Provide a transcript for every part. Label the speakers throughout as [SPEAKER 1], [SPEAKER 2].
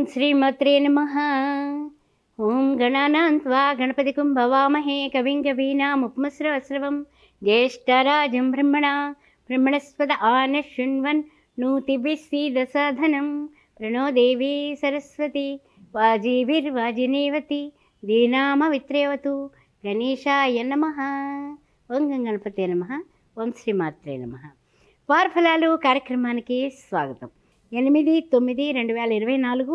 [SPEAKER 1] శ్రీమాత్రే నమః. ఓం గణానాం త్వా గణపతిం భవామహే కవిం కవీనాముపమశ్రవశ్రవం జ్యేష్ఠరాజం బ్రహ్మణస్పద ఆనశృణ్వన్ నూతిభిస్సీదసాధనం ప్రణో దేవీ సరస్వతి వాజీభిర్వాజినేవతి దీనామవిత్రేవతు గణేశాయ నమః. ఓం గణపతే నమః. ఓం శ్రీమాత్రే నమః. వారఫలాలు కార్యక్రమానికి స్వాగతం. 8/9/2024,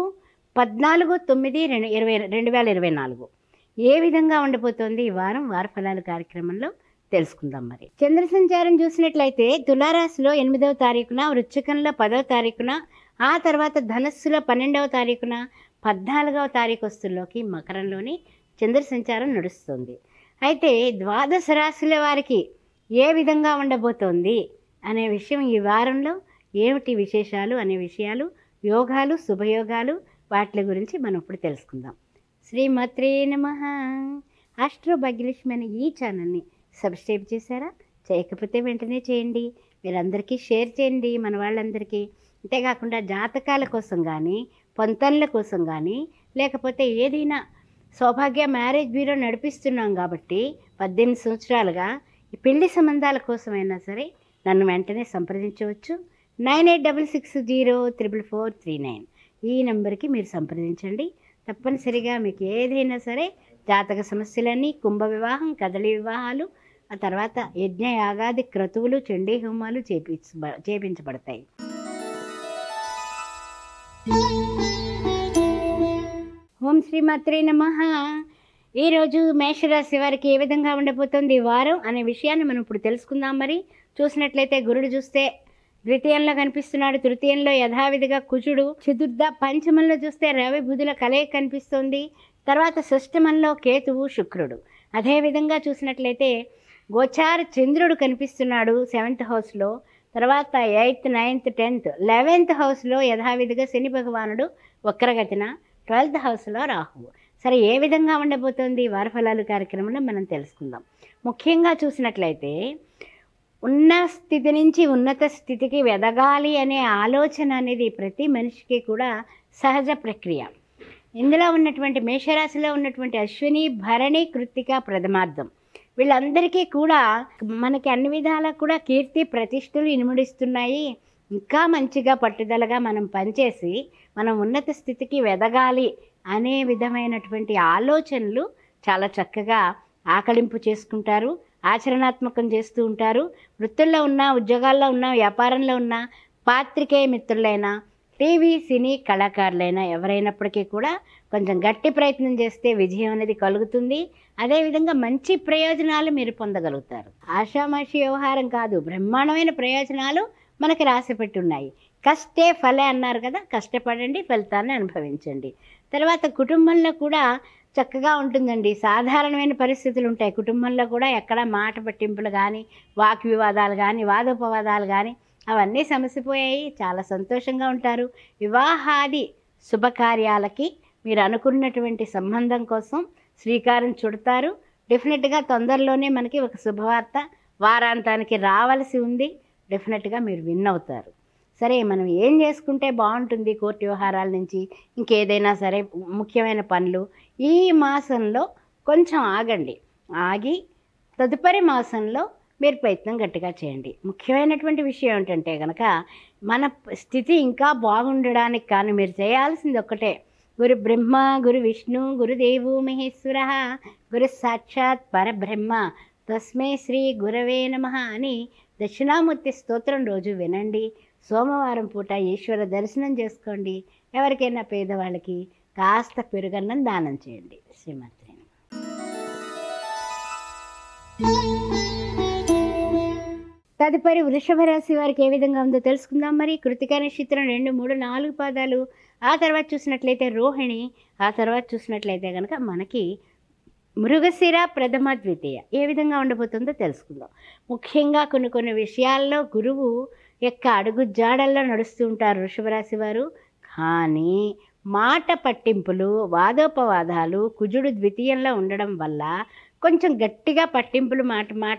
[SPEAKER 1] 14/9/2024 ఏ విధంగా ఉండబోతోంది ఈ వారం వారఫలాలు కార్యక్రమంలో తెలుసుకుందాం. మరి చంద్ర సంచారం చూసినట్లయితే తులారాశిలో 8వ తారీఖున, వృశ్చికంలో 10వ తారీఖున, ఆ తర్వాత ధనస్సులో 12వ తారీఖున, 14వ తారీఖు వస్తుల్లోకి మకరంలోని చంద్ర సంచారం నడుస్తుంది. అయితే ద్వాదశ రాశుల వారికి ఏ విధంగా ఉండబోతోంది అనే విషయం, ఈ వారంలో ఏమిటి విశేషాలు అనే విషయాలు, యోగాలు, శుభయోగాలు, వాటి గురించి మనం ఇప్పుడు తెలుసుకుందాం. శ్రీమాత్రే నమః. ఆస్ట్రో భాగ్యలక్ష్మి అనే ఈ ఛానల్ని సబ్స్క్రైబ్ చేశారా? చేయకపోతే వెంటనే చేయండి. మీరందరికీ షేర్ చేయండి, మన వాళ్ళందరికీ. అంతేకాకుండా జాతకాల కోసం కానీ, పొంతన్ల కోసం కానీ, లేకపోతే ఏదైనా సౌభాగ్య మ్యారేజ్ బ్యూరో నడిపిస్తున్నాం కాబట్టి 18 సంవత్సరాలుగా ఈ పెళ్లి సంబంధాల కోసమైనా సరే నన్ను వెంటనే సంప్రదించవచ్చు. 9866044439 ఈ నెంబర్కి మీరు సంప్రదించండి. తప్పనిసరిగా మీకు ఏదైనా సరే జాతక సమస్యలన్నీ, కుంభ వివాహం, కదలి వివాహాలు, ఆ తర్వాత యజ్ఞ యాగాది క్రతువులు, చండీ హోమాలు చేపించబడతాయి. ఓం శ్రీమాత్రే నమః. ఈరోజు మేషరాశి వారికి ఏ విధంగా ఉండబోతోంది ఈ వారం అనే విషయాన్ని మనం ఇప్పుడు తెలుసుకుందాం. మరి చూసినట్లయితే గురుడు చూస్తే ద్వితీయంలో కనిపిస్తున్నాడు, తృతీయంలో యథావిధిగా కుజుడు, చతుర్థ పంచమంలో చూస్తే రవి బుధుల కలయిక కనిపిస్తుంది. తర్వాత షష్టమంలో కేతువు, శుక్రుడు. అదేవిధంగా చూసినట్లయితే గోచార చంద్రుడు కనిపిస్తున్నాడు 7th హౌస్లో. తర్వాత 8th, 9th, 10th, 11th హౌస్లో యథావిధిగా శని భగవానుడు వక్రగతిన, 12th హౌస్లో రాహువు. సరే, ఏ విధంగా ఉండబోతోంది వారఫలాలు కార్యక్రమంలో మనం తెలుసుకుందాం. ముఖ్యంగా చూసినట్లయితే ఉన్న స్థితి నుంచి ఉన్నత స్థితికి ఎదగాలి అనే ఆలోచన అనేది ప్రతి మనిషికి కూడా సహజ ప్రక్రియ. ఇందులో ఉన్నటువంటి మేషరాశిలో ఉన్నటువంటి అశ్విని, భరణి, కృత్తిక, ప్రథమార్థం వీళ్ళందరికీ కూడా మనకి అన్ని విధాలా కూడా కీర్తి ప్రతిష్టలు ఇనుముడిస్తున్నాయి. ఇంకా మంచిగా పట్టుదలగా మనం పనిచేసి మనం ఉన్నత స్థితికి ఎదగాలి అనే విధమైనటువంటి ఆలోచనలు చాలా చక్కగా ఆకలింపు చేసుకుంటారు, ఆచరణాత్మకం చేస్తూ ఉంటారు. వృత్తుల్లో ఉన్న, ఉద్యోగాల్లో ఉన్న, వ్యాపారంలో ఉన్న, పాత్రికేయ మిత్రులైనా, టీవీ సినీ కళాకారులైనా ఎవరైనప్పటికీ కూడా కొంచెం గట్టి ప్రయత్నం చేస్తే విజయం అనేది కలుగుతుంది. అదేవిధంగా మంచి ప్రయోజనాలు మీరు పొందగలుగుతారు. ఆషామాషి వ్యవహారం కాదు, బ్రహ్మాండమైన ప్రయోజనాలు మనకి రాసిపెట్టి ఉన్నాయి. కష్టే ఫలే అన్నారు కదా, కష్టపడండి, ఫలితాన్ని అనుభవించండి. తర్వాత కుటుంబంలో కూడా చక్కగా ఉంటుందండి. సాధారణమైన పరిస్థితులు ఉంటాయి కుటుంబంలో కూడా. ఎక్కడ మాట పట్టింపులు కానీ, వాక్ వివాదాలు కానీ, వాదోపవాదాలు కానీ అవన్నీ సమసిపోయాయి. చాలా సంతోషంగా ఉంటారు. వివాహాది శుభకార్యాలకి మీరు అనుకున్నటువంటి సంబంధం కోసం శ్రీకారం చుడతారు. డెఫినెట్గా తొందరలోనే మనకి ఒక శుభవార్త వారాంతానికి రావాల్సి ఉంది. డెఫినెట్గా మీరు విన్ అవుతారు. సరే, మనం ఏం చేసుకుంటే బాగుంటుంది? కోర్టు వ్యవహారాల నుంచి ఇంకేదైనా సరే ముఖ్యమైన పనులు ఈ మాసంలో కొంచెం ఆగండి. ఆగి తదుపరి మాసంలో మీరు ప్రయత్నం గట్టిగా చేయండి. ముఖ్యమైనటువంటి విషయం ఏంటంటే కనుక మన స్థితి ఇంకా బాగుండడానికి కానీ మీరు చేయాల్సింది ఒక్కటే. గురు బ్రహ్మ, గురు విష్ణు, గురుదేవు మహేశ్వర, గురు సాక్షాత్ పరబ్రహ్మ, తస్మై శ్రీ గురవే నమః అని దక్షిణామూర్తి స్తోత్రం రోజు వినండి. సోమవారం పూట ఈశ్వర దర్శనం చేసుకోండి. ఎవరికైనా పేదవాళ్ళకి కాస్త పెరుగన్నం దానం చేయండి. శ్రీమాత్రే. తదుపరి వృషభ రాశి వారికి ఏ విధంగా ఉందో తెలుసుకుందాం. మరి కృతికా నక్షత్రం 2, 3, 4 పాదాలు, ఆ తర్వాత చూసినట్లయితే రోహిణి, ఆ తర్వాత చూసినట్లయితే కనుక మనకి మృగశిర, ప్రథమ, ద్వితీయ ఏ విధంగా ఉండబోతుందో తెలుసుకుందాం. ముఖ్యంగా కొన్ని విషయాల్లో గురువు యొక్క అడుగు జాడల్లో నడుస్తూ ఉంటారు వృషభ రాశి వారు. కానీ మాట పట్టింపులు, వాదోపవాదాలు, కుజుడు ద్వితీయంలో ఉండడం వల్ల కొంచెం గట్టిగా పట్టింపులు,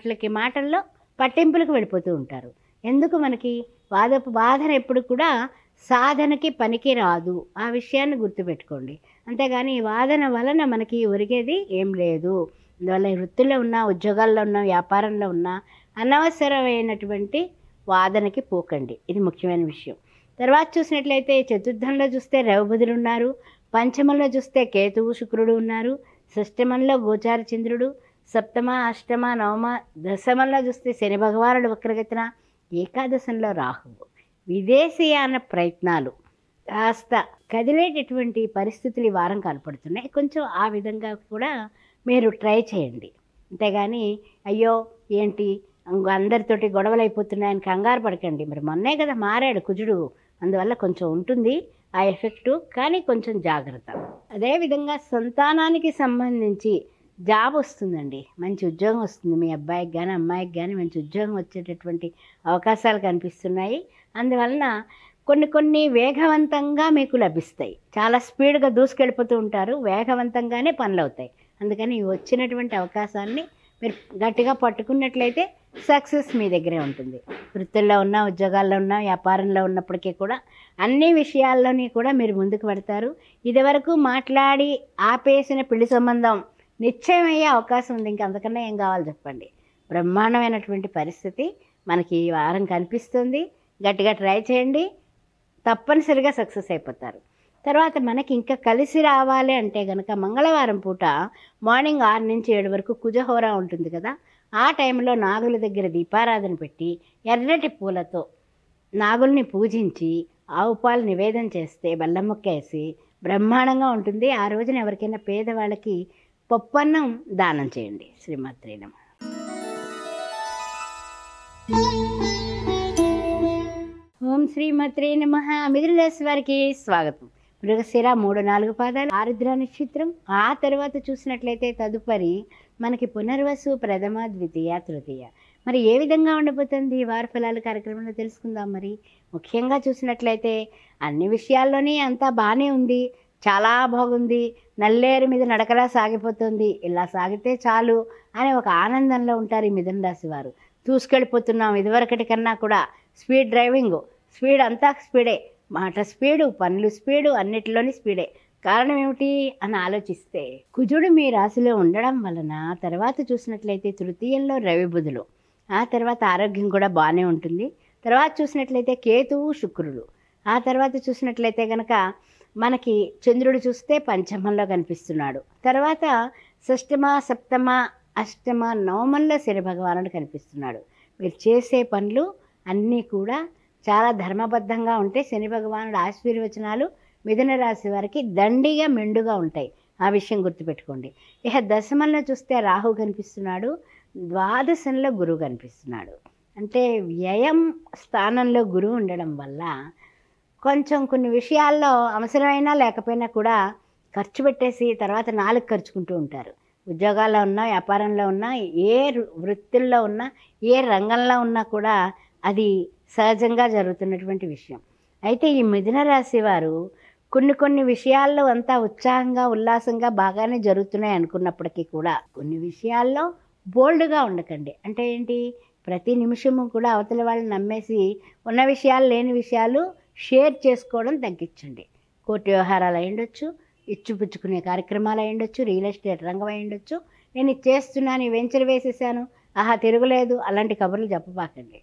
[SPEAKER 1] మాటల్లో పట్టింపులకు వెళ్ళిపోతూ ఉంటారు. ఎందుకు మనకి వాదన ఎప్పుడు కూడా సాధనకి పనికి రాదు. ఆ విషయాన్ని గుర్తుపెట్టుకోండి. అంతేగాని ఈ వాదన వలన మనకి ఒరిగేది ఏం లేదు. అందువల్ల ఈ వృత్తిలో ఉన్న, ఉద్యోగాల్లో ఉన్న, వ్యాపారంలో ఉన్న అనవసరమైనటువంటి వాదనకి పోకండి. ఇది ముఖ్యమైన విషయం. తర్వాత చూసినట్లయితే చతుర్థంలో చూస్తే రవిబుధులు ఉన్నారు, పంచమంలో చూస్తే కేతువు శుక్రుడు ఉన్నారు, షష్టమంలో గోచార చంద్రుడు, సప్తమ అష్టమ నవమ దశమంలో చూస్తే శని భగవానుడు వక్రగతిన, ఏకాదశంలో రాహువు. విదేశీయాన ప్రయత్నాలు కాస్త కదిలేటటువంటి పరిస్థితులు ఈ వారం కనపడుతున్నాయి. కొంచెం ఆ విధంగా కూడా మీరు ట్రై చేయండి. అంతేగాని అయ్యో ఏంటి అందరితోటి గొడవలు అయిపోతున్నాయని కంగారు పడకండి. మరి మొన్నే కదా మారాడు కుజుడు, అందువల్ల కొంచెం ఉంటుంది ఆ ఎఫెక్టు, కానీ కొంచెం జాగ్రత్త. అదేవిధంగా సంతానానికి సంబంధించి జాబ్ వస్తుందండి, మంచి ఉద్యోగం వస్తుంది. మీ అబ్బాయికి కానీ అమ్మాయికి కానీ మంచి ఉద్యోగం వచ్చేటటువంటి అవకాశాలు కనిపిస్తున్నాయి. అందువలన కొన్ని వేగవంతంగా మీకు లభిస్తాయి. చాలా స్పీడ్గా దూసుకెళ్ళిపోతూ ఉంటారు, వేగవంతంగానే పనులు అవుతాయి. అందుకని వచ్చినటువంటి అవకాశాన్ని మీరు గట్టిగా పట్టుకున్నట్లయితే సక్సెస్ మీ దగ్గరే ఉంటుంది. వృత్తుల్లో ఉన్న, ఉద్యోగాల్లో ఉన్న, వ్యాపారంలో ఉన్నప్పటికీ కూడా అన్ని విషయాల్లోని కూడా మీరు ముందుకు పెడతారు. ఇదివరకు మాట్లాడి ఆపేసిన పెళ్లి సంబంధం నిశ్చయమయ్యే అవకాశం ఉంది. ఇంక అంతకన్నా ఏం కావాలి చెప్పండి. బ్రహ్మాండమైనటువంటి పరిస్థితి మనకి ఈ వారం కనిపిస్తుంది. గట్టిగా ట్రై చేయండి, తప్పనిసరిగా సక్సెస్ అయిపోతారు. తర్వాత మనకి ఇంకా కలిసి రావాలి అంటే కనుక మంగళవారం పూట మార్నింగ్ 6 నుంచి 7 వరకు కుజహోరా ఉంటుంది కదా, ఆ టైంలో నాగుల దగ్గర దీపారాధన పెట్టి ఎర్రటి పూలతో నాగుల్ని పూజించి ఆవు పాలు నివేదన చేస్తే బెల్లం ముక్క వేసి బ్రహ్మాండంగా ఉంటుంది. ఆ రోజున ఎవరికైనా పేదవాళ్ళకి పప్పన్నం దానం చేయండి. శ్రీమాత్రే నమః. ఓం శ్రీమాత్రే నమః. మిథున రాశి వారికి స్వాగతం. మృగశిర 3-4 పాదాలు, ఆరుద్ర నక్షత్రం. ఆ తర్వాత చూసినట్లయితే తదుపరి మనకి పునర్వసు, ప్రథమ, ద్వితీయ, తృతీయ. మరి ఏ విధంగా ఉండబోతుంది ఈ వార ఫలాలు కార్యక్రమంలో తెలుసుకుందాం. మరి ముఖ్యంగా చూసినట్లయితే అన్ని విషయాల్లోనే అంతా బాగానే ఉంది, చాలా బాగుంది, నల్లేరు మీద నడకలా సాగిపోతుంది, ఇలా సాగితే చాలు అనే ఒక ఆనందంలో ఉంటారు ఈ మిథున రాశి వారు. దూసుకెళ్ళిపోతున్నాం, ఇదివరకటి కన్నా కూడా స్పీడ్ డ్రైవింగ్, స్పీడ్ అంతా స్పీడే, మాట స్పీడు, పనులు స్పీడు, అన్నిటిలోని స్పీడే. కారణం ఏమిటి అని ఆలోచిస్తే కుజుడు మీ రాశిలో ఉండడం వలన తర్వాత చూసినట్లయితే తృతీయంలో రవి బుధులు, ఆ తర్వాత ఆరోగ్యం కూడా బాగానే ఉంటుంది. తర్వాత చూసినట్లయితే కేతువు శుక్రుడు, ఆ తర్వాత చూసినట్లయితే కనుక మనకి చంద్రుడు చూస్తే పంచమంలో కనిపిస్తున్నాడు. తర్వాత షష్టమ, సప్తమ, అష్టమ, నవమంలో శని భగవానుడు కనిపిస్తున్నాడు. మీరు చేసే పనులు అన్నీ కూడా చాలా ధర్మబద్ధంగా ఉంటే శని భగవానుడు ఆశీర్వచనాలు మిథున రాశి వారికి దండిగా మెండుగా ఉంటాయి. ఆ విషయం గుర్తుపెట్టుకోండి. ఇక దశమంలో చూస్తే రాహు కనిపిస్తున్నాడు, ద్వాదశంలో గురువు కనిపిస్తున్నాడు. అంటే వ్యయం స్థానంలో గురువు ఉండడం వల్ల కొంచెం కొన్ని విషయాల్లో అవసరమైనా లేకపోయినా కూడా ఖర్చు పెట్టేసి తర్వాత 4 ఖర్చుకుంటూ ఉంటారు. ఉద్యోగాల్లో ఉన్నా, వ్యాపారంలో ఉన్నా, ఏ వృత్తుల్లో ఉన్నా, ఏ రంగంలో ఉన్నా కూడా అది సహజంగా జరుగుతున్నటువంటి విషయం. అయితే ఈ మిథున రాశి వారు కొన్ని విషయాల్లో అంతా ఉత్సాహంగా, ఉల్లాసంగా బాగానే జరుగుతున్నాయి అనుకున్నప్పటికీ కూడా కొన్ని విషయాల్లో బోల్డ్గా ఉండకండి. అంటే ఏంటి, ప్రతి నిమిషము కూడా అవతల వాళ్ళని నమ్మేసి ఉన్న విషయాలు లేని విషయాలు షేర్ చేసుకోవడం తగ్గించండి. కోర్టు వ్యవహారాలు అయి ఉండొచ్చు, ఇచ్చిపుచ్చుకునే కార్యక్రమాలు అయి ఉండొచ్చు, రియల్ ఎస్టేట్ రంగం అయి ఉండొచ్చు, నేను ఇది చేస్తున్నాను, ఈ వెంచర్ వేసేసాను, ఆహా తిరగలేదు, అలాంటి కబుర్లు చెప్పబాకండి.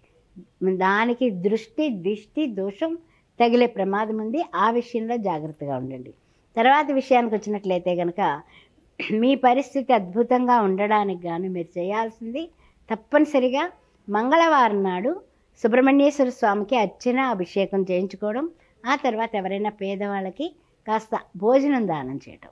[SPEAKER 1] దానికి దిష్టి దోషం తగిలే ప్రమాదం ఉంది. ఆ విషయంలో జాగ్రత్తగా ఉండండి. తర్వాత విషయానికి వచ్చినట్లయితే కనుక మీ పరిస్థితి అద్భుతంగా ఉండడానికి గాను మీరు చేయాల్సింది తప్పనిసరిగా మంగళవారం నాడు సుబ్రహ్మణ్యేశ్వర స్వామికి అర్చన, అభిషేకం చేయించుకోవడం, ఆ తర్వాత ఎవరైనా పేదవాళ్ళకి కాస్త భోజనం దానం చేయటం.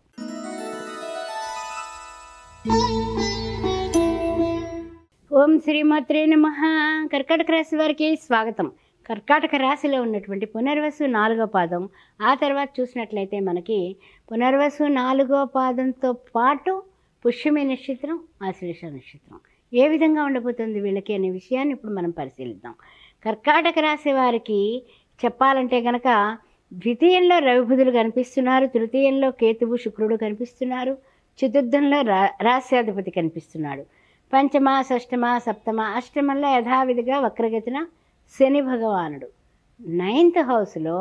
[SPEAKER 1] ఓం శ్రీమాత్రే నమః. కర్కాటక రాశి వారికి స్వాగతం. కర్కాటక రాశిలో ఉన్నటువంటి పునర్వసు 4వ పాదం, ఆ తర్వాత చూసినట్లయితే మనకి పునర్వసు 4వ పాదంతో పాటు పుష్యమి నక్షత్రం, ఆశ్లేష నక్షత్రం. ఏ విధంగా ఉండబోతుంది వీళ్ళకి అనే విషయాన్ని ఇప్పుడు మనం పరిశీలిద్దాం. కర్కాటక రాశి వారికి చెప్పాలంటే కనుక ద్వితీయంలో రవిబుధులు కనిపిస్తున్నారు, తృతీయంలో కేతువు శుక్రుడు కనిపిస్తున్నారు, చతుర్థంలో రాస్యాధిపతి కనిపిస్తున్నాడు, పంచమ, షష్టమ, సప్తమ, అష్టమంలో యథావిధిగా వక్రగతిన శని భగవానుడు, 9th హౌస్లో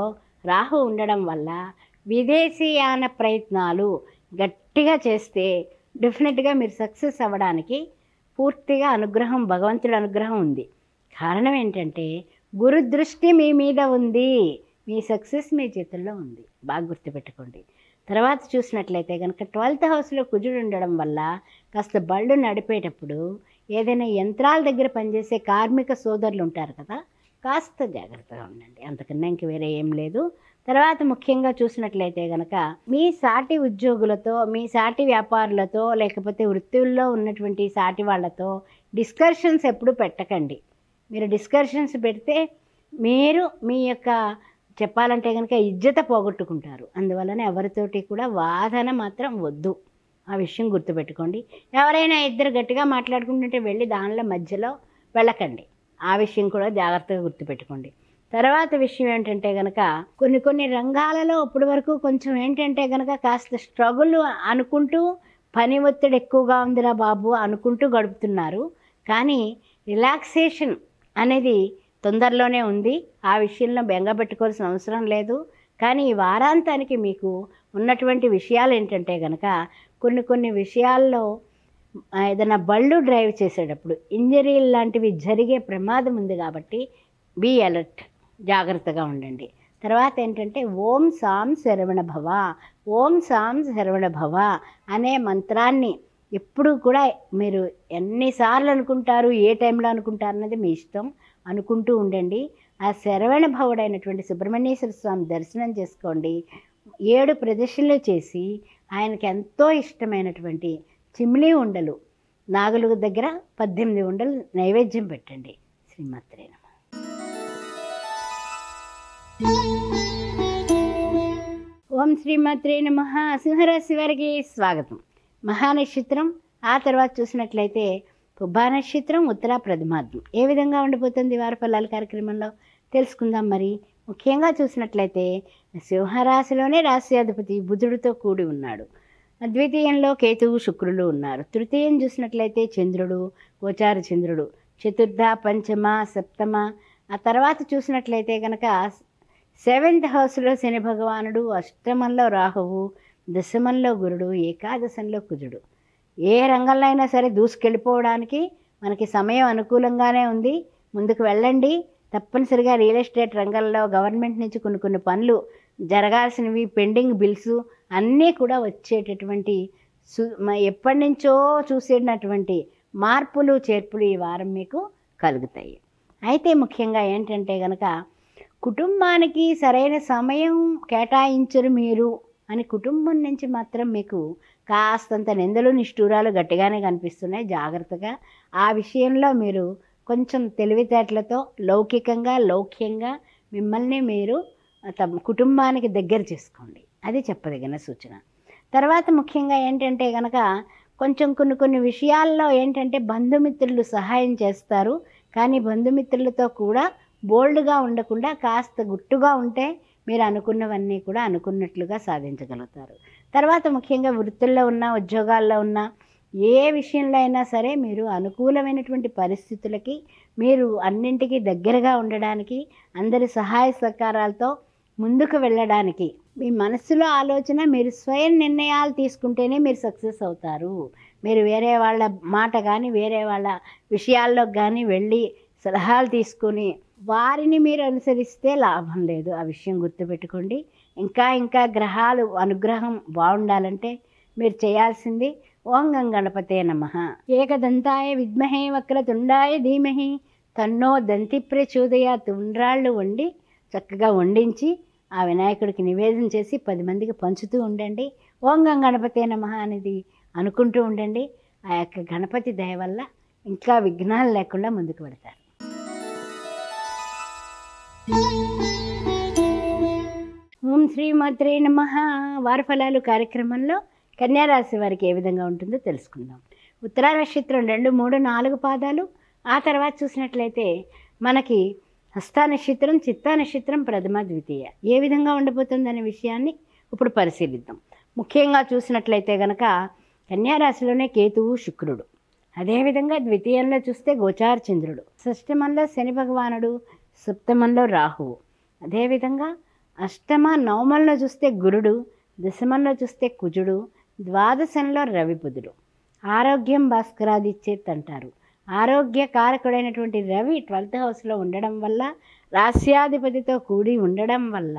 [SPEAKER 1] రాహు ఉండడం వల్ల విదేశీయాన ప్రయత్నాలు గట్టిగా చేస్తే డెఫినెట్గా మీరు సక్సెస్ అవ్వడానికి పూర్తిగా అనుగ్రహం, భగవంతుడి అనుగ్రహం ఉంది. కారణం ఏంటంటే గురు దృష్టి మీ మీద ఉంది. మీ సక్సెస్ మీ చేతుల్లో ఉంది, బాగా గుర్తుపెట్టుకోండి. తర్వాత చూసినట్లయితే కనుక 12th హౌస్లో కుజుడు ఉండడం వల్ల కాస్త బళ్ళు నడిపేటప్పుడు ఏదైనా యంత్రాల దగ్గర పనిచేసే కార్మిక సోదరులు ఉంటారు కదా, కాస్త జాగ్రత్తగా ఉండండి. అంతకన్నా ఇంక వేరే ఏం లేదు. తర్వాత ముఖ్యంగా చూసినట్లయితే కనుక మీ సాటి ఉద్యోగులతో, మీ సాటి వ్యాపారులతో, లేకపోతే వృత్తుల్లో ఉన్నటువంటి సాటి వాళ్ళతో డిస్కషన్స్ ఎప్పుడు పెట్టకండి. మీరు డిస్కషన్స్ పెడితే మీరు మీ యొక్క చెప్పాలంటే కనుక ఇజ్జత పోగొట్టుకుంటారు. అందువలన ఎవరితోటి కూడా వాదన మాత్రం వద్దు. ఆ విషయం గుర్తుపెట్టుకోండి. ఎవరైనా ఇద్దరు గట్టిగా మాట్లాడుకుంటుంటే వెళ్ళి దానిలో మధ్యలో వెళ్ళకండి. ఆ విషయం కూడా జాగ్రత్తగా గుర్తుపెట్టుకోండి. తర్వాత విషయం ఏంటంటే కనుక కొన్ని రంగాలలో ఇప్పటి వరకు కొంచెం ఏంటంటే కనుక కాస్త స్ట్రగుల్ అనుకుంటూ, పని ఒత్తిడి ఎక్కువగా ఉందిరా బాబు అనుకుంటూ గడుపుతున్నారు. కానీ రిలాక్సేషన్ అనేది తొందరలోనే ఉంది. ఆ విషయంలో బెంగ పెట్టుకోవాల్సిన అవసరం లేదు. కానీ ఈ వారాంతానికి మీకు ఉన్నటువంటి విషయాలు ఏంటంటే కనుక కొన్ని విషయాల్లో ఏదైనా బళ్ళు డ్రైవ్ చేసేటప్పుడు ఇంజరీలు లాంటివి జరిగే ప్రమాదం ఉంది. కాబట్టి బీ అలర్ట్, జాగ్రత్తగా ఉండండి. తర్వాత ఏంటంటే ఓం సాం శరవణ భవ, ఓం సాం శరవణ భవ అనే మంత్రాన్ని ఎప్పుడు కూడా మీరు ఎన్నిసార్లు అనుకుంటారు, ఏ టైంలో అనుకుంటారు అన్నది మీ ఇష్టం, అనుకుంటూ ఉండండి. ఆ శరవణ భవుడైనటువంటి సుబ్రహ్మణ్యేశ్వర స్వామి దర్శనం చేసుకోండి. 7 ప్రదక్షిణలు చేసి ఆయనకి ఎంతో ఇష్టమైనటువంటి చిమ్లీ ఉండలు, నాగుల దగ్గర 18 ఉండలు నైవేద్యం పెట్టండి. శ్రీమాత్రే నమః. ఓం శ్రీమాత్రే నమః. సింహరాశి వారికి స్వాగతం. మహానక్షత్రం, ఆ తర్వాత చూసినట్లయితే పుబ్బా నక్షత్రం, ఉత్తర ప్రథమార్థం. ఏ విధంగా ఉండిపోతుంది వార ఫలాల కార్యక్రమంలో తెలుసుకుందాం. మరి ముఖ్యంగా చూసినట్లయితే సింహరాశిలోనే రాశ్యాధిపతి బుధుడితో కూడి ఉన్నాడు. ద్వితీయంలో కేతువు, శుక్రులు ఉన్నారు. తృతీయం చూసినట్లయితే చంద్రుడు, గోచార చంద్రుడు, చతుర్థ, పంచమ, సప్తమ. ఆ తర్వాత చూసినట్లయితే కనుక 7th హౌస్లో శని భగవానుడు, అష్టమంలో రాహువు, దశమంలో గురుడు, ఏకాదశంలో కుజుడు. ఏ రంగంలో అయినా సరే దూసుకెళ్ళిపోవడానికి మనకి సమయం అనుకూలంగానే ఉంది. ముందుకు వెళ్ళండి. తప్పనిసరిగా రియల్ ఎస్టేట్ రంగంలో గవర్నమెంట్ నుంచి కొన్ని పనులు జరగాల్సినవి, పెండింగ్ బిల్స్ అన్నీ కూడా వచ్చేటటువంటి ఎప్పటి నుంచో చూసేటటువంటి మార్పులు, చేర్పులు ఈ వారం మీకు కలుగుతాయి. అయితే ముఖ్యంగా ఏంటంటే కనుక కుటుంబానికి సరైన సమయం కేటాయించరు మీరు అని కుటుంబం నుంచి మాత్రం మీకు కాస్తంత నిందలు, నిష్ఠూరాలు గట్టిగానే కనిపిస్తున్నాయి. జాగ్రత్తగా ఆ విషయంలో మీరు కొంచెం తెలివితేటలతో లౌక్యంగా మిమ్మల్ని మీరు తమ కుటుంబానికి దగ్గర చేసుకోండి. అది చెప్పదగిన సూచన. తర్వాత ముఖ్యంగా ఏంటంటే కనుక కొంచెం కొన్ని విషయాల్లో ఏంటంటే బంధుమిత్రులు సహాయం చేస్తారు. కానీ బంధుమిత్రులతో కూడా బోల్డ్గా ఉండకుండా కాస్త గుట్టుగా ఉంటే మీరు అనుకున్నవన్నీ కూడా అనుకున్నట్లుగా సాధించగలుగుతారు. తర్వాత ముఖ్యంగా వృత్తుల్లో ఉన్న, ఉద్యోగాల్లో ఉన్న, ఏ విషయంలో అయినా సరే మీరు అనుకూలమైనటువంటి పరిస్థితులకి మీరు అన్నింటికీ దగ్గరగా ఉండడానికి, అందరి సహాయ సహకారాలతో ముందుకు వెళ్ళడానికి మీ మనసులో ఆలోచన, మీరు స్వయం నిర్ణయాలు తీసుకుంటేనే మీరు సక్సెస్ అవుతారు. మీరు వేరే వాళ్ళ మాట కానీ వేరే వాళ్ళ విషయాల్లో కానీ వెళ్ళి సలహాలు తీసుకొని వారిని మీరు అనుసరిస్తే లాభం లేదు. ఆ విషయం గుర్తుపెట్టుకోండి. ఇంకా గ్రహాలు అనుగ్రహం బాగుండాలంటే మీరు చేయాల్సింది ఓం గం గణపతే నమః, ఏకదంతాయ విద్మహే వక్రతుండాయ ధీమహి తన్నో దంతి ప్రచోదయాత్. ఉండ్రాళ్ళు వండి చక్కగా వండించి ఆ వినాయకుడికి నివేదన చేసి 10 మందికి పంచుతూ ఉండండి. ఓం గం గణపతే నమః అనేది అనుకుంటూ ఉండండి. ఆ యొక్క గణపతి దయ వల్ల ఇంకా విఘ్నాలు లేకుండా ముందుకు వెళతారు. ఓం శ్రీమాత్రే నమః. వార ఫలాలు కార్యక్రమంలో కన్యారాశి వారికి ఏ విధంగా ఉంటుందో తెలుసుకుందాం. ఉత్తరా నక్షత్రం 2, 3, 4 పాదాలు. ఆ తర్వాత చూసినట్లయితే మనకి హస్తా నక్షత్రం, చిత్తా నక్షత్రం, ప్రథమ, ద్వితీయ ఏ విధంగా ఉండబోతుందనే విషయాన్ని ఇప్పుడు పరిశీలిద్దాం. ముఖ్యంగా చూసినట్లయితే కనుక కన్యారాశిలోనే కేతువు, శుక్రుడు. అదేవిధంగా ద్వితీయంలో చూస్తే గోచార చంద్రుడు, షష్టమంలో శని భగవానుడు, సప్తమంలో రాహువు. అదేవిధంగా అష్టమ నవమంలో చూస్తే గురుడు, దశమంలో చూస్తే కుజుడు, ద్వాదశంలో రవి బుధుడు. ఆరోగ్యం భాస్కరాదిచ్చేత్ అంటారు. ఆరోగ్యకారకుడైనటువంటి రవి 12th హౌస్లో ఉండడం వల్ల, రాస్యాధిపతితో కూడి ఉండడం వల్ల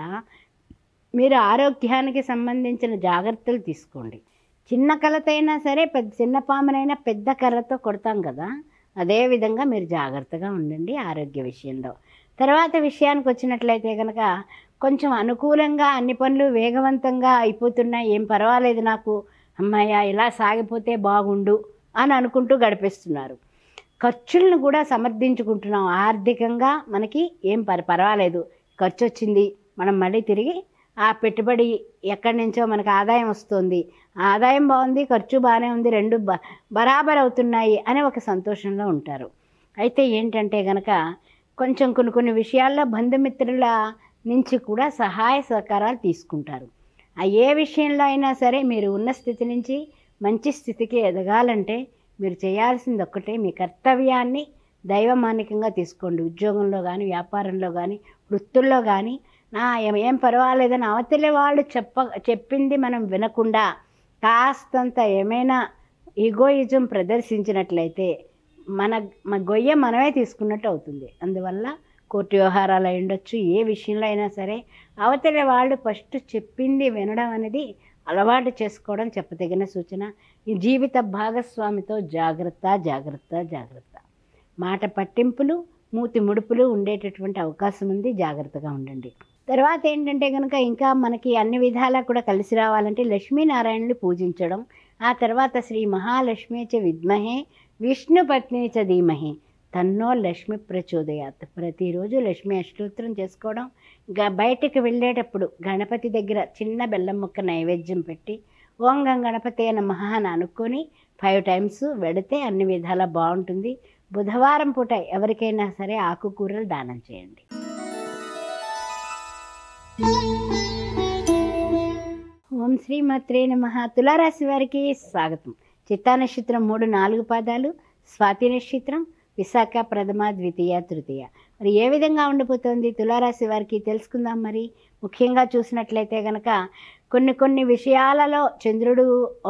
[SPEAKER 1] మీరు ఆరోగ్యానికి సంబంధించిన జాగ్రత్తలు తీసుకోండి. చిన్న కలతైనా సరే చిన్న పామునైనా పెద్ద కర్రతో కొడతాం కదా, అదేవిధంగా మీరు జాగ్రత్తగా ఉండండి ఆరోగ్య విషయంలో. తర్వాత విషయానికి వచ్చినట్లయితే కనుక కొంచెం అనుకూలంగా అన్ని పనులు వేగవంతంగా అయిపోతున్నాయి, ఏం పర్వాలేదు నాకు, అమ్మాయ ఇలా సాగిపోతే బాగుండు అని అనుకుంటూ గడిపేస్తున్నారు. ఖర్చులను కూడా సమర్థించుకుంటున్నాం. ఆర్థికంగా మనకి ఏం పర్వాలేదు, ఖర్చు వచ్చింది, మనం మళ్ళీ తిరిగి ఆ పెట్టుబడి ఎక్కడి నుంచో మనకు ఆదాయం వస్తుంది, ఆదాయం బాగుంది, ఖర్చు బాగానే ఉంది, రెండు బరాబర్ అవుతున్నాయి అనే ఒక సంతోషంలో ఉంటారు. అయితే ఏంటంటే కనుక కొంచెం కొన్ని విషయాల్లో బంధుమిత్రుల నుంచి కూడా సహాయ సహకారాలు తీసుకుంటారు. ఏ విషయంలో అయినా సరే మీరు ఉన్న స్థితి నుంచి మంచి స్థితికి ఎదగాలంటే మీరు చేయాల్సింది ఒక్కటే, మీ కర్తవ్యాన్ని దైవమానికంగా తీసుకోండి. ఉద్యోగంలో కానీ, వ్యాపారంలో కానీ, వృత్తుల్లో కానీ ఏం పర్వాలేదని అవతలి వాళ్ళు చెప్పింది మనం వినకుండా కాస్తంత ఏమైనా ఈగోయిజం ప్రదర్శించినట్లయితే మన గొయ్య మనమే తీసుకున్నట్టు అవుతుంది. అందువల్ల కోర్టు వ్యవహారాలు అయి ఉండొచ్చు, ఏ విషయంలో అయినా సరే అవతలి వాళ్ళు ఫస్ట్ చెప్పింది వినడం అనేది అలవాటు చేసుకోవడం చెప్పదగిన సూచన. ఈ జీవిత భాగస్వామితో జాగ్రత్త జాగ్రత్త జాగ్రత్త. మాట పట్టింపులు, మూతి ముడుపులు ఉండేటటువంటి అవకాశం ఉంది, జాగ్రత్తగా ఉండండి. తర్వాత ఏంటంటే కనుక ఇంకా మనకి అన్ని విధాలా కూడా కలిసి రావాలంటే లక్ష్మీనారాయణులు పూజించడం, ఆ తర్వాత శ్రీ మహాలక్ష్మీ చ విద్మహే విష్ణు పత్ని చ ధీమహి తన్నో లక్ష్మి ప్రచోదయాత్. ప్రతిరోజు లక్ష్మీ అష్టోత్తరం చేసుకోవడం, బయటికి వెళ్ళేటప్పుడు గణపతి దగ్గర చిన్న బెల్లం ముక్క నైవేద్యం పెట్టి ఓం గం గణపతే నమః అని అనుకొని 5 times వెడితే అన్ని విధాలా బాగుంటుంది. బుధవారం పూట ఎవరికైనా సరే ఆకుకూరలు దానం చేయండి. ఓం శ్రీ మాత్రే నమః. తులారాశి వారికి స్వాగతం. చిత్తా నక్షత్రం 3, 4 పాదాలు, స్వాతి నక్షత్రం, విశాఖ ప్రథమ, ద్వితీయ, తృతీయ. మరి ఏ విధంగా ఉండిపోతుంది తులారాశి వారికి తెలుసుకుందాం. మరి ముఖ్యంగా చూసినట్లయితే కనుక కొన్ని విషయాలలో చంద్రుడు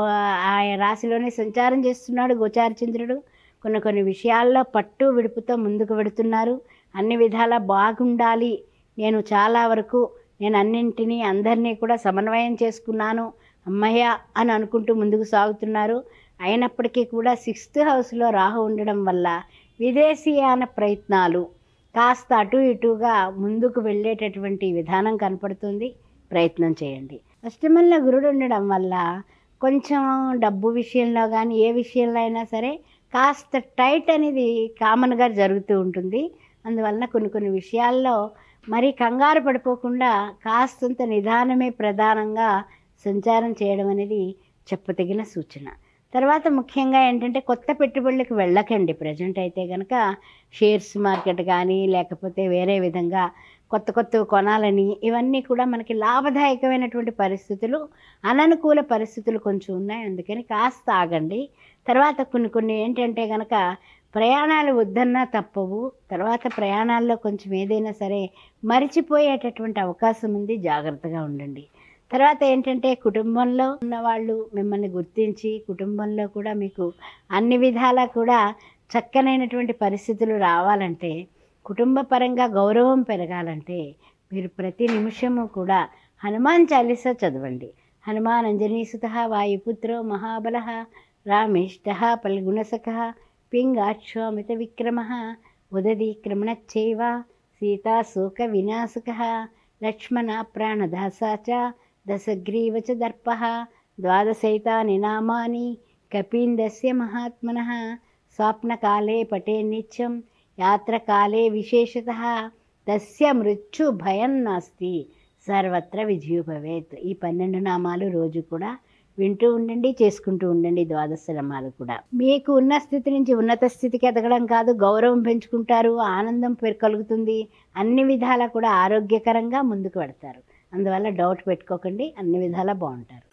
[SPEAKER 1] ఆ రాశిలోనే సంచారం చేస్తున్నాడు, గోచార చంద్రుడు. కొన్ని విషయాల్లో పట్టు విడుపుతో ముందుకు వెడుతున్నారు. అన్ని విధాలా బాగుండాలి, నేను చాలా వరకు అన్నింటినీ అందరినీ కూడా సమన్వయం చేసుకున్నాను అమ్మయ్య అని అనుకుంటూ ముందుకు సాగుతున్నారు. అయినప్పటికీ కూడా 6th హౌస్లో రాహు ఉండడం వల్ల విదేశీయాన ప్రయత్నాలు కాస్త అటు ఇటుగా ముందుకు వెళ్ళేటటువంటి విధానం కనపడుతుంది. ప్రయత్నం చేయండి. అష్టమంలో గురుడు ఉండడం వల్ల కొంచెం డబ్బు విషయంలో కానీ ఏ విషయంలో అయినా సరే కాస్త టైట్ అనేది కామన్గా జరుగుతూ ఉంటుంది. అందువలన కొన్ని విషయాల్లో మరి కంగారు పడిపోకుండా కాస్తంత నిదానమే ప్రధానంగా సంచారం చేయడం అనేది చెప్పదగిన సూచన. తర్వాత ముఖ్యంగా ఏంటంటే కొత్త పెట్టుబడులకు వెళ్ళకండి. ప్రజెంట్ అయితే కనుక షేర్స్ మార్కెట్ కానీ లేకపోతే వేరే విధంగా కొత్త కొనాలని ఇవన్నీ కూడా మనకి లాభదాయకమైనటువంటి పరిస్థితులు, అననుకూల పరిస్థితులు కొంచెం ఉన్నాయి. అందుకని కాస్త ఆగండి. తర్వాత కొన్ని ఏంటంటే కనుక ప్రయాణాలు వద్దన్నా తప్పవు. తర్వాత ప్రయాణాల్లో కొంచెం ఏదైనా సరే మరిచిపోయేటటువంటి అవకాశం ఉంది, జాగ్రత్తగా ఉండండి. తర్వాత ఏంటంటే కుటుంబంలో ఉన్నవాళ్ళు మిమ్మల్ని గుర్తించి కుటుంబంలో కూడా మీకు అన్ని విధాలా కూడా చక్కనైనటువంటి పరిస్థితులు రావాలంటే, కుటుంబ పరంగా గౌరవం పెరగాలంటే మీరు ప్రతి నిమిషము కూడా హనుమాన్ చాలీసా చదవండి. హనుమాన్ అంజనీసుతః వాయుపుత్రో మహాబలః రామేష్టః ఫల్గుణసఖః పింగాక్షోమిత విక్రమః ఉదది క్రమణచ్చైవ సీతా శోక వినాశకః లక్ష్మణ ప్రాణదాసా చ దశగ్రీవ చ దర్పః ద్వాదశైతాని నామాని కపీందస్య మహాత్మనః స్వప్నకాలే పటే నిత్యం యాత్రకాలే విశేషతః తస్య మృత్యు భయం నాస్తి సర్వత్ర విజయో భవేత్. ఈ 12 నామాలు రోజు కూడా వింటూ ఉండండి, చేసుకుంటూ ఉండండి. ద్వాదశ నామాలు కూడా మీకు ఉన్న స్థితి నుంచి ఉన్నత స్థితికి ఎదగడం కాదు, గౌరవం పెంచుకుంటారు, ఆనందం కలుగుతుంది, అన్ని విధాలా కూడా ఆరోగ్యకరంగా ముందుకు పెడతారు. అందువల్ల డౌట్ పెట్టుకోకండి, అన్ని విధాలా బాగుంటారు.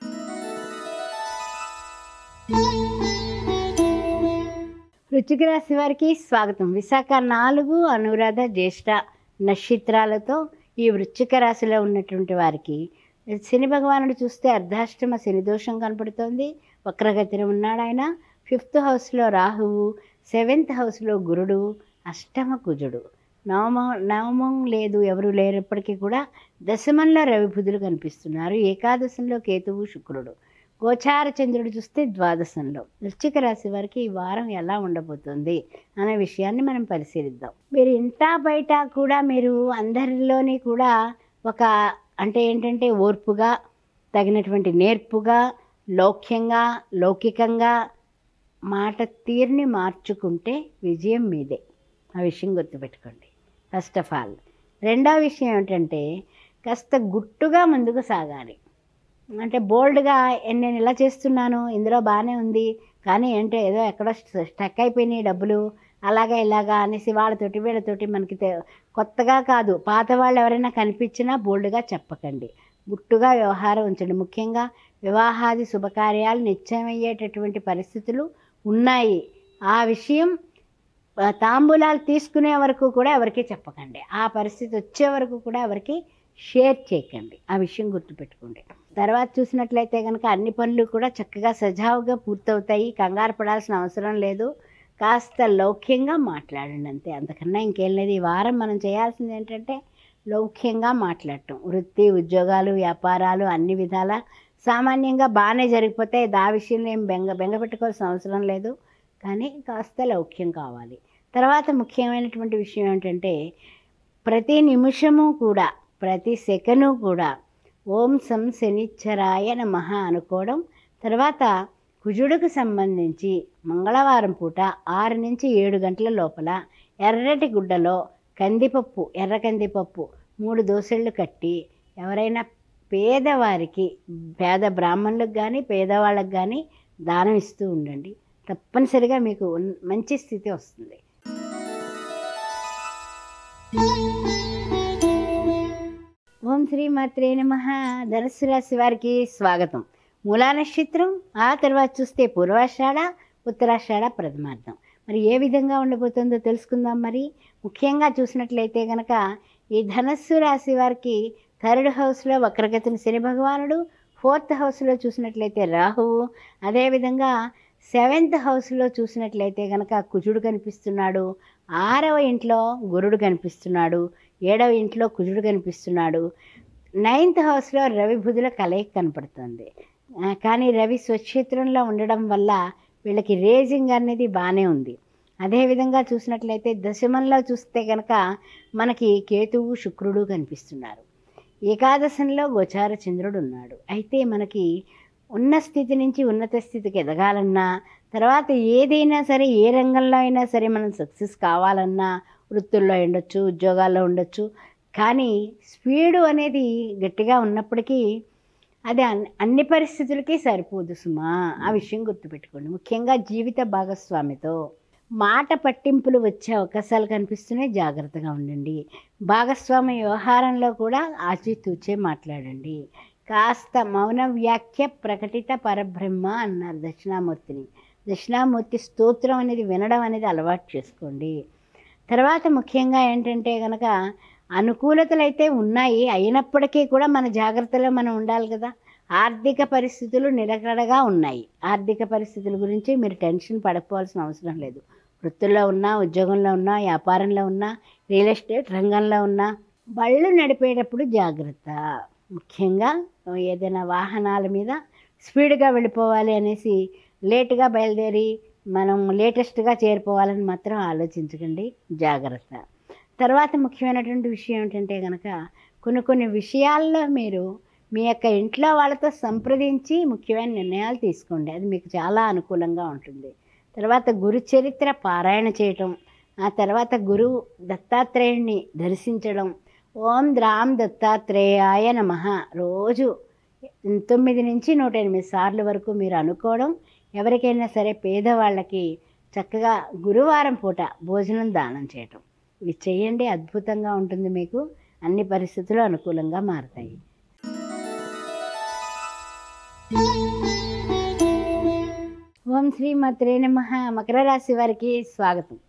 [SPEAKER 1] వృశ్చిక రాశి వారికి స్వాగతం. విశాఖ 4, అనురాధ, జ్యేష్ఠ నక్షత్రాలతో ఈ వృశ్చిక రాశిలో ఉన్నటువంటి వారికి శని భగవానుడు చూస్తే అర్ధాష్టమ శని దోషం కనపడుతోంది. వక్రగతిన ఉన్నాడు ఆయన. 5th హౌస్లో రాహువు, 7th హౌస్లో గురుడు, అష్టమ కుజుడు. నవమం లేదు, ఎవరు లేనప్పటికీ కూడా దశమంలో రవి బుధులు కనిపిస్తున్నారు. ఏకాదశంలో కేతువు శుక్రుడు. గోచార చంద్రుడు చూస్తే ద్వాదశంలో. వృశ్చిక రాశి వారికి ఈ వారం ఎలా ఉండబోతుంది అనే విషయాన్ని మనం పరిశీలిద్దాం. మీరు ఇంటా బయట కూడా మీరు అందరిలోని కూడా ఒక అంటే ఏంటంటే ఓర్పుగా, తగినటువంటి నేర్పుగా, లౌక్యంగా, లౌకికంగా మాట తీరుని మార్చుకుంటే విజయం మీదే. ఆ విషయం గుర్తుపెట్టుకోండి ఫస్ట్ ఆఫ్ ఆల్. రెండో విషయం ఏమిటంటే కాస్త గుట్టుగా ముందుకు సాగాలి. అంటే బోల్డ్గా నేను ఇలా చేస్తున్నాను, ఇందులో బాగానే ఉంది, కానీ ఏంటో ఏదో ఎక్కడో స్టక్ అయిపోయినాయి డబ్బులు, అలాగా ఇలాగా అనేసి వాళ్ళతోటి వీళ్ళతోటి మనకి కొత్తగా కాదు, పాత వాళ్ళు ఎవరైనా కనిపించినా బోల్డ్గా చెప్పకండి. గుట్టుగా వ్యవహారం ఉంచండి. ముఖ్యంగా వివాహాది శుభకార్యాలు నిశ్చయమయ్యేటటువంటి పరిస్థితులు ఉన్నాయి. ఆ విషయం తాంబూలాలు తీసుకునే వరకు కూడా ఎవరికి చెప్పకండి. ఆ పరిస్థితి వచ్చే వరకు కూడా ఎవరికి షేర్ చేయకండి. ఆ విషయం గుర్తుపెట్టుకోండి. తర్వాత చూసినట్లయితే కనుక అన్ని పనులు కూడా చక్కగా సజావుగా పూర్తవుతాయి. కంగారు పడాల్సిన అవసరం లేదు. కాస్త లౌక్యంగా మాట్లాడండి అంతే, అంతకన్నా ఇంకేం లేదు. ఈ వారం మనం చేయాల్సింది ఏంటంటే లౌక్యంగా మాట్లాడటం. వృత్తి, ఉద్యోగాలు, వ్యాపారాలు అన్ని విధాలా సామాన్యంగా బాగానే జరిగిపోతాయి. ఆ విషయంలో ఏం బెంగ పెట్టుకోవాల్సిన అవసరం లేదు, కానీ కాస్త లౌక్యం కావాలి. తర్వాత ముఖ్యమైనటువంటి విషయం ఏంటంటే ప్రతి నిమిషము కూడా, ప్రతి సెకను కూడా ఓం సం శనిచ్చరాయ నమః అనుకోవడం. తర్వాత కుజుడికి సంబంధించి మంగళవారం పూట 6 నుంచి 7 గంటల లోపల ఎర్రటి గుడ్డలో కందిపప్పు, ఎర్ర కందిపప్పు 3 దోసెళ్ళు కట్టి ఎవరైనా పేదవారికి, పేద బ్రాహ్మణులకు కానీ పేదవాళ్ళకి కానీ దానం ఇస్తూ ఉండండి. తప్పనిసరిగా మీకు మంచి స్థితి వస్తుంది. ఓం శ్రీ మాత్రే నమః. ధనుస్సు రాశి వారికి స్వాగతం. మూలా నక్షత్రం, ఆ తర్వాత చూస్తే పూర్వాషాఢ, ఉత్తరాషాఢ, ప్రథమార్థం. మరి ఏ విధంగా ఉండబోతుందో తెలుసుకుందాం. మరి ముఖ్యంగా చూసినట్లయితే కనుక ఈ ధనస్సు రాశి వారికి 3rd హౌస్లో వక్రగతిని శని భగవానుడు, 4th హౌస్లో చూసినట్లయితే రాహువు, అదేవిధంగా 7th హౌస్లో చూసినట్లయితే కనుక కుజుడు కనిపిస్తున్నాడు, 6వ ఇంట్లో గురుడు కనిపిస్తున్నాడు, 7వ ఇంట్లో కుజుడు కనిపిస్తున్నాడు, 9th హౌస్లో రవి బుధుల కలయిక కనపడుతుంది. కానీ రవి స్వక్షేత్రంలో ఉండడం వల్ల వీళ్ళకి రేజింగ్ అనేది బాగానే ఉంది. అదేవిధంగా చూసినట్లయితే దశమంలో చూస్తే కనుక మనకి కేతువు శుక్రుడు కనిపిస్తున్నారు. ఏకాదశంలో గోచార చంద్రుడు ఉన్నాడు. అయితే మనకి ఉన్న స్థితి నుంచి ఉన్నత స్థితికి ఎదగాలన్నా, తర్వాత ఏదైనా సరే ఏ రంగంలో అయినా సరే మనం సక్సెస్ కావాలన్నా, వృత్తుల్లో ఉండొచ్చు, ఉద్యోగాల్లో ఉండొచ్చు, కానీ స్పీడు అనేది గట్టిగా ఉన్నప్పటికీ అది అన్ని పరిస్థితులకి సరిపోదు సుమా. ఆ విషయం గుర్తుపెట్టుకోండి. ముఖ్యంగా జీవిత భాగస్వామితో మాట పట్టింపులు వచ్చే అవకాశాలు కనిపిస్తున్నాయి. జాగ్రత్తగా ఉండండి. భాగస్వామి వ్యవహారంలో కూడా ఆచితూచే మాట్లాడండి. కాస్త మౌన వ్యాఖ్య ప్రకటిత పరబ్రహ్మ అన్నారు దక్షిణామూర్తిని. దక్షిణామూర్తి స్తోత్రం అనేది వినడం అనేది అలవాటు చేసుకోండి. తర్వాత ముఖ్యంగా ఏంటంటే కనుక అనుకూలతలు అయితే ఉన్నాయి, అయినప్పటికీ కూడా మన జాగ్రత్తలో మనం ఉండాలి కదా. ఆర్థిక పరిస్థితులు నిలకడగా ఉన్నాయి. ఆర్థిక పరిస్థితుల గురించి మీరు టెన్షన్ పడకపోవాల్సిన అవసరం లేదు. వృత్తుల్లో ఉన్నా, ఉద్యోగంలో ఉన్నా, వ్యాపారంలో ఉన్నా, రియల్ ఎస్టేట్ రంగంలో ఉన్నా, బళ్ళు నడిపేటప్పుడు జాగ్రత్త. ముఖ్యంగా ఏదైనా వాహనాల మీద స్పీడ్గా వెళ్ళిపోవాలి అనేసి లేటుగా బయలుదేరి మనం లేటెస్ట్గా చేరిపోవాలని మాత్రం ఆలోచించకండి. జాగ్రత్త. తర్వాత ముఖ్యమైనటువంటి విషయం ఏంటంటే కనుక కొన్ని విషయాల్లో మీరు మీ యొక్క ఇంట్లో వాళ్ళతో సంప్రదించి ముఖ్యమైన నిర్ణయాలు తీసుకోండి. అది మీకు చాలా అనుకూలంగా ఉంటుంది. తర్వాత గురు చరిత్ర పారాయణ చేయటం, ఆ తర్వాత గురువు దత్తాత్రేయుడిని దర్శించడం. ఓం ద్రాం దత్తాత్రేయాయ నమః రోజు 9 నుంచి 108 సార్లు వరకు మీరు అనుకోవడం. ఎవరికైనా సరే పేదవాళ్ళకి చక్కగా గురువారం పూట భోజనం దానం చేయటం. ఇవి చేయండి, అద్భుతంగా ఉంటుంది. మీకు అన్ని పరిస్థితులు అనుకూలంగా మారుతాయి. ఓం శ్రీ మాత్రే నమః. మకర రాశి వారికి స్వాగతం.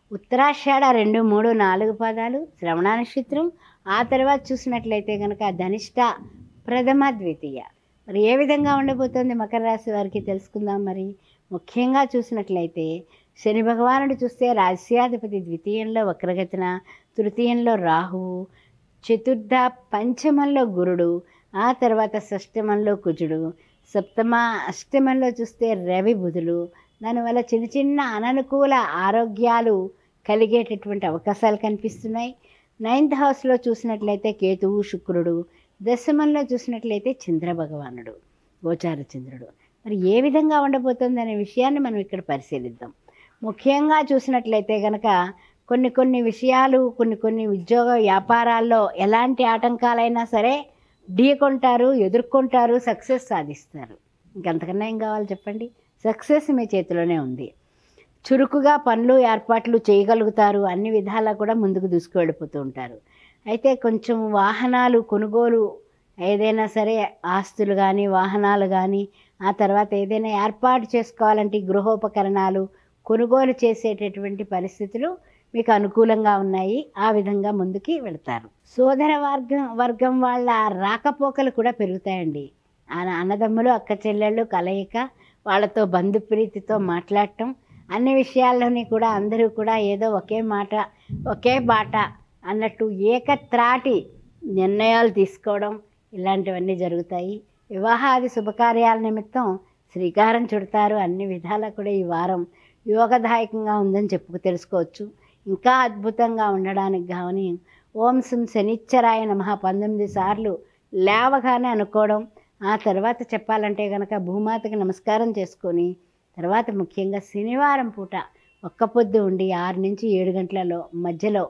[SPEAKER 1] ఉత్తరాషాఢ 2, 3, 4 పాదాలు శ్రవణ నక్షత్రం. ఆ తర్వాత చూసినట్లయితే కనుక ధనిష్ట ప్రథమ ద్వితీయ. మరి ఏ విధంగా ఉండబోతోంది మకర రాశి వారికి తెలుసుకుందాం. మరి ముఖ్యంగా చూసినట్లయితే శని భగవానుడు చూస్తే రాశ్యాధిపతి ద్వితీయంలో వక్రగతిన, తృతీయంలో రాహువు, చతుర్థ పంచమంలో గురుడు, ఆ తర్వాత షష్టమంలో కుజుడు, సప్తమ అష్టమంలో చూస్తే రవి బుధులు. దానివల్ల చిన్న చిన్న అననుకూల ఆరోగ్యాలు కలిగేటటువంటి అవకాశాలు కనిపిస్తున్నాయి. 9th హౌస్లో చూసినట్లయితే కేతువు శుక్రుడు, దశమంలో చూసినట్లయితే చంద్ర భగవానుడు, గోచార చంద్రుడు. మరి ఏ విధంగా ఉండబోతుంది అనే విషయాన్ని మనం ఇక్కడ పరిశీలిద్దాం. ముఖ్యంగా చూసినట్లయితే కనుక కొన్ని విషయాలు, కొన్ని ఉద్యోగ వ్యాపారాల్లో ఎలాంటి ఆటంకాలైనా సరే ఢీకొంటారు, ఎదుర్కొంటారు, సక్సెస్ సాధిస్తారు. ఇంకంతకన్నా ఏం కావాలి చెప్పండి. సక్సెస్ మీ చేతిలోనే ఉంది. చురుకుగా పనులు ఏర్పాట్లు చేయగలుగుతారు. అన్ని విధాలా కూడా ముందుకు దూసుకువెళ్ళిపోతూ ఉంటారు. అయితే కొంచెం వాహనాలు కొనుగోలు, ఏదైనా సరే ఆస్తులు కానీ వాహనాలు కానీ, ఆ తర్వాత ఏదైనా ఏర్పాటు చేసుకోవాలంటే గృహోపకరణాలు కొనుగోలు చేసేటటువంటి పరిస్థితులు మీకు అనుకూలంగా ఉన్నాయి. ఆ విధంగా ముందుకి వెళతారు. సోదర వర్గం వాళ్ళ రాకపోకలు కూడా పెరుగుతాయండి. అన్నదమ్ములు, అక్క చెల్లెళ్ళు కలయిక, వాళ్ళతో బంధుప్రీతితో మాట్లాడటం, అన్ని విషయాల్లోని కూడా అందరూ కూడా ఏదో ఒకే మాట ఒకే బాట అన్నట్టు ఏకత్రాటి నిర్ణయాలు తీసుకోవడం, ఇలాంటివన్నీ జరుగుతాయి. వివాహాది శుభకార్యాల నిమిత్తం శ్రీకారం చుడతారు. అన్ని విధాలా కూడా ఈ వారం యోగదాయకంగా ఉందని తెలుసుకోవచ్చు. ఇంకా అద్భుతంగా ఉండడానికి కానీ ఓం సం శనిచ్చరాయ నమః 19 సార్లు లేవగానే అనుకోవడం. ఆ తర్వాత చెప్పాలంటే కనుక భూమాతకి నమస్కారం చేసుకొని తర్వాత ముఖ్యంగా శనివారం పూట ఒక్క పొద్దు ఉండి 6 నుంచి 7 గంటల మధ్యలో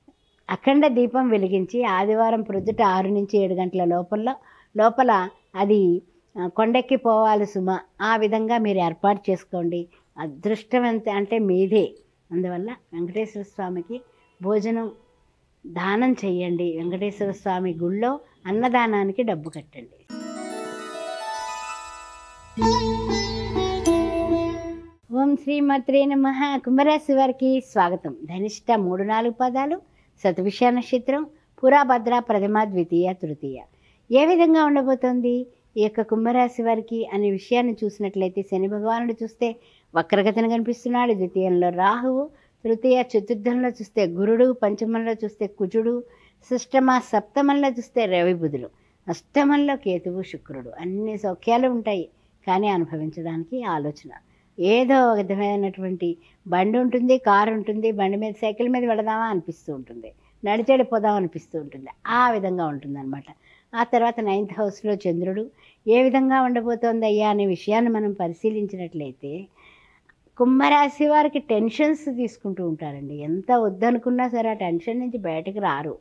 [SPEAKER 1] అఖండ దీపం వెలిగించి ఆదివారం ప్రొద్దుట 6 నుంచి 7 గంటల లోపల అది కొండెక్కి పోవాలి సుమ. ఆ విధంగా మీరు ఏర్పాటు చేసుకోండి. అదృష్టం అంటే మీదే. అందువల్ల వెంకటేశ్వర స్వామికి భోజనం దానం చెయ్యండి. వెంకటేశ్వర స్వామి గుళ్ళో అన్నదానానికి డబ్బు కట్టండి. ఓం శ్రీమాత్రే నమః. కుంభరాశి వారికి స్వాగతం. ధనిష్ట 3, 4 పాదాలు శతభిష నక్షత్రం, పురాభద్ర ప్రథమ ద్వితీయ తృతీయ. ఏ విధంగా ఉండబోతోంది ఈ యొక్క కుంభరాశి వారికి అనే విషయాన్ని చూసినట్లయితే శని భగవానుడు చూస్తే వక్రగతిని కనిపిస్తున్నాడు. ద్వితీయంలో రాహువు, తృతీయ చతుర్థంలో చూస్తే గురుడు, పంచమంలో చూస్తే కుజుడు, షష్టమ సప్తమంలో చూస్తే రవి బుధులు, అష్టమంలో కేతువు శుక్రుడు. అన్ని సౌఖ్యాలు ఉంటాయి, కానీ అనుభవించడానికి ఆలోచన. ఏదో ఒక విధమైనటువంటి బండి ఉంటుంది, కారు ఉంటుంది, బండి మీద సైకిల్ మీద వెళదామా అనిపిస్తూ ఉంటుంది, నడిచెడిపోదాం అనిపిస్తూ ఉంటుంది. ఆ విధంగా ఉంటుందన్నమాట. ఆ తర్వాత 9th హౌస్లో చంద్రుడు. ఏ విధంగా ఉండబోతోంది అయ్యా అనే విషయాన్ని మనం పరిశీలించినట్లయితే కుంభరాశి వారికి టెన్షన్స్ తీసుకుంటూ ఉంటారండి. ఎంత వద్దనుకున్నా సరే ఆ టెన్షన్ నుంచి బయటకు రారు.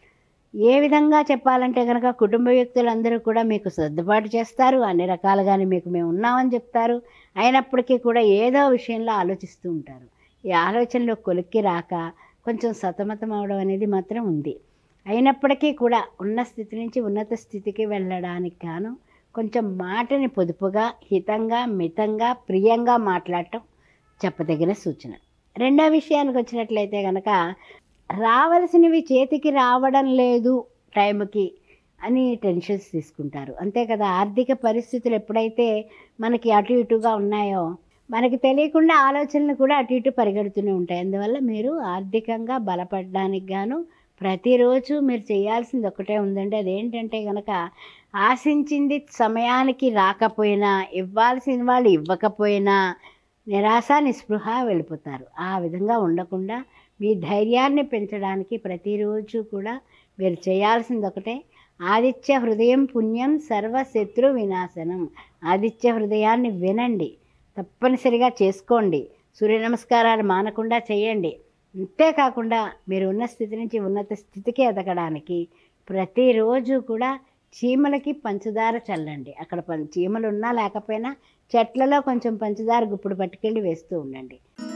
[SPEAKER 1] ఏ విధంగా చెప్పాలంటే కనుక కుటుంబ వ్యక్తులందరూ కూడా మీకు సర్దుబాటు చేస్తారు. అన్ని రకాలుగానే మేము ఉన్నామని చెప్తారు. అయినప్పటికీ కూడా ఏదో విషయంలో ఆలోచిస్తూ ఉంటారు. ఈ ఆలోచనలో కొలిక్కి రాక కొంచెం సతమతం అవడం అనేది మాత్రం ఉంది. అయినప్పటికీ కూడా ఉన్న స్థితి నుంచి ఉన్నత స్థితికి వెళ్ళడానికి గాను కొంచెం మాటని పొదుపుగా, హితంగా, మితంగా, ప్రియంగా మాట్లాడటం చెప్పదగిన సూచన. రెండో విషయానికి వచ్చినట్లయితే కనుక రావలసినవి చేతికి రావడం లేదు టైంకి అని టెన్షన్స్ తీసుకుంటారు. అంతే కదా, ఆర్థిక పరిస్థితులు ఎప్పుడైతే మనకి అటు ఇటుగా ఉన్నాయో మనకి తెలియకుండా ఆలోచనలు కూడా అటు ఇటు పరిగెడుతూనే ఉంటాయి. అందువల్ల మీరు ఆర్థికంగా బలపడడానికి గాను ప్రతిరోజు మీరు చేయాల్సింది ఒకటే ఉందండి. అదేంటంటే కనుక ఆశించింది సమయానికి రాకపోయినా, ఇవ్వాల్సిన వాళ్ళు ఇవ్వకపోయినా నిరాశ నిస్పృహ వెళ్ళిపోతారు. ఆ విధంగా ఉండకుండా మీ ధైర్యాన్ని పెంచడానికి ప్రతిరోజు కూడా మీరు చేయాల్సింది ఒకటే. ఆదిత్య హృదయం పుణ్యం సర్వశత్రు వినాశనం. ఆదిత్య హృదయాన్ని వినండి, తప్పనిసరిగా చేసుకోండి. సూర్య నమస్కారాలు మానకుండా చేయండి. అంతేకాకుండా మీరు ఉన్న స్థితి నుంచి ఉన్నత స్థితికి ఎదగడానికి ప్రతిరోజు కూడా చీమలకి పంచదార చల్లండి. అక్కడ చీమలు ఉన్నా లేకపోయినా చెట్లలో కొంచెం పంచదార గుప్పుడు పట్టుకెళ్ళి వేస్తూ ఉండండి.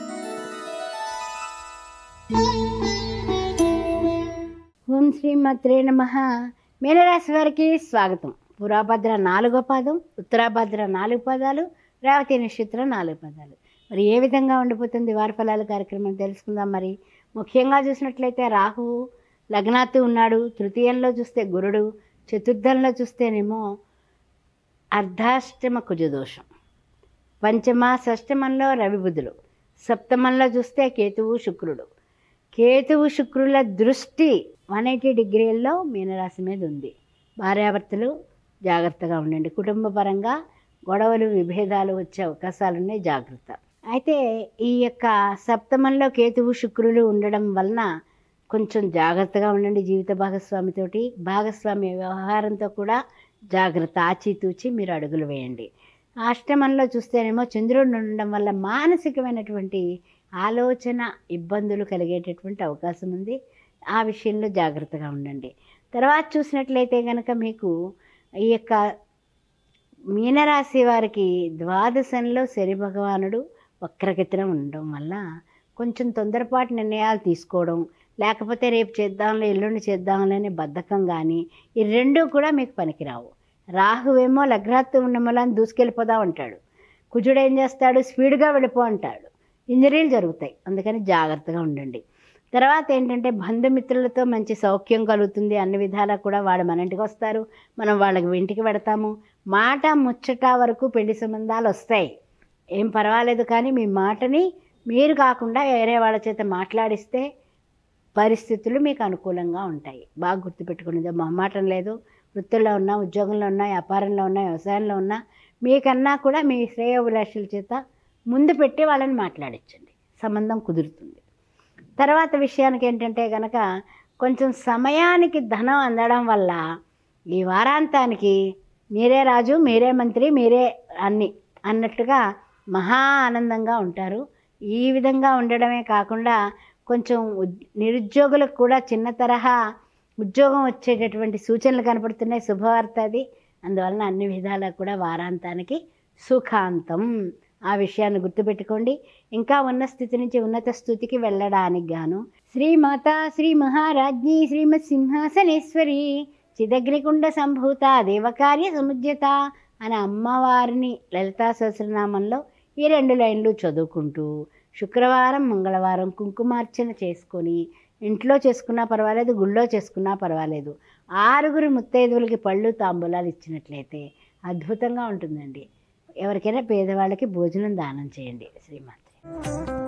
[SPEAKER 1] ఓం శ్రీమాత్రే నమః. మీనరాశి వారికి స్వాగతం. పురాభద్ర 4వ పాదం, ఉత్తరాభద్ర 4 పాదాలు, రేవతి నక్షత్రం 4 పాదాలు. మరి ఏ విధంగా ఉండిపోతుంది వార ఫలాల కార్యక్రమం తెలుసుకుందాం. మరి ముఖ్యంగా చూసినట్లయితే రాహువు లగ్నాత్తు ఉన్నాడు, తృతీయంలో చూస్తే గురుడు, చతుర్థంలో చూస్తేనేమో అర్ధాష్టమ కుజదోషం, పంచమ షష్టమంలో రవి బుధులు, సప్తమంలో చూస్తే కేతువు శుక్రుల దృష్టి 180 డిగ్రీల్లో మీనరాశి మీద ఉంది. భార్యాభర్తలు జాగ్రత్తగా ఉండండి. కుటుంబ పరంగా గొడవలు విభేదాలు వచ్చే అవకాశాలు ఉన్నాయి, జాగ్రత్త. అయితే ఈ యొక్క సప్తమంలో కేతువు శుక్రులు ఉండడం వలన కొంచెం జాగ్రత్తగా ఉండండి. జీవిత భాగస్వామి వ్యవహారంతో కూడా జాగ్రత్త, ఆచితూచి మీరు అడుగులు వేయండి. అష్టమంలో చూస్తేనేమో చంద్రుడు ఉండడం వల్ల మానసికమైనటువంటి ఆలోచన ఇబ్బందులు కలిగేటటువంటి అవకాశం ఉంది. ఆ విషయంలో జాగ్రత్తగా ఉండండి. తర్వాత చూసినట్లయితే కనుక మీకు ఈ యొక్క మీనరాశి వారికి ద్వాదశంలో శని భగవానుడు వక్రగతిన ఉండడం వల్ల కొంచెం తొందరపాటు నిర్ణయాలు తీసుకోవడం, లేకపోతే రేపు చేద్దాంలే ఎల్లుండి చేద్దాంలే అనే బద్ధకం కానీ, ఈ రెండూ కూడా మీకు పనికిరావు. రాహువేమో లగ్నాత్తు ఉండడం వల్ల దూసుకెళ్ళిపోదా ఉంటాడు, కుజుడు ఏం చేస్తాడు, స్పీడ్గా వెళ్ళిపో అంటాడు, ఇంజరీలు జరుగుతాయి. అందుకని జాగ్రత్తగా ఉండండి. తర్వాత ఏంటంటే బంధుమిత్రులతో మంచి సౌఖ్యం కలుగుతుంది. అన్ని విధాలా కూడా వాడు మన ఇంటికి వస్తారు, మనం వాళ్ళకి ఇంటికి పెడతాము. మాట ముచ్చట వరకు పెళ్లి సంబంధాలు వస్తాయి, ఏం పర్వాలేదు. కానీ మీ మాటని మీరు కాకుండా వేరే వాళ్ళ చేత మాట్లాడిస్తే పరిస్థితులు మీకు అనుకూలంగా ఉంటాయి. బాగా గుర్తుపెట్టుకునేది, మొహమాటం లేదు. వృత్తుల్లో ఉన్నా, ఉద్యోగంలో ఉన్నా, వ్యాపారంలో ఉన్నా, వ్యవసాయంలో ఉన్నా, మీకన్నా కూడా మీ శ్రేయోభిలాషుల చేత ముందు పెట్టి వాళ్ళని మాట్లాడించండి, సంబంధం కుదురుతుంది. తర్వాత విషయానికి ఏంటంటే కనుక కొంచెం సమయానికి ధనం అందడం వల్ల ఈ వారాంతానికి మీరే రాజు, మీరే మంత్రి, మీరే అన్నట్టుగా మహా ఆనందంగా ఉంటారు. ఈ విధంగా ఉండడమే కాకుండా కొంచెం నిరుద్యోగులకు కూడా చిన్న తరహా ఉద్యోగం వచ్చేటటువంటి సూచనలు కనపడుతున్నాయి. శుభవార్త అది. అందువలన అన్ని విధాలా కూడా వారాంతానికి సుఖాంతం. ఆ విషయాన్ని గుర్తుపెట్టుకోండి. ఇంకా ఉన్న స్థితి నుంచి ఉన్నత స్థితికి వెళ్ళడానికి గాను శ్రీమాత శ్రీ మహారాజ్ఞి శ్రీమత్ సింహాసనేశ్వరి చిదగ్నికుండ సంభూత దేవకార్య సముద్యత అనే అమ్మవారిని లలితా సహస్రనామంలో ఈ 2 లైన్లు చదువుకుంటూ శుక్రవారం మంగళవారం కుంకుమార్చన చేసుకొని, ఇంట్లో చేసుకున్నా పర్వాలేదు, గుళ్ళో చేసుకున్నా పర్వాలేదు, 6 ముత్తైదువులకి పళ్ళు తాంబూలాలు ఇచ్చినట్లయితే అద్భుతంగా ఉంటుందండి. ఎవరికైనా పేదవాళ్ళకి భోజనం దానం చేయండి. శ్రీమాత్రే.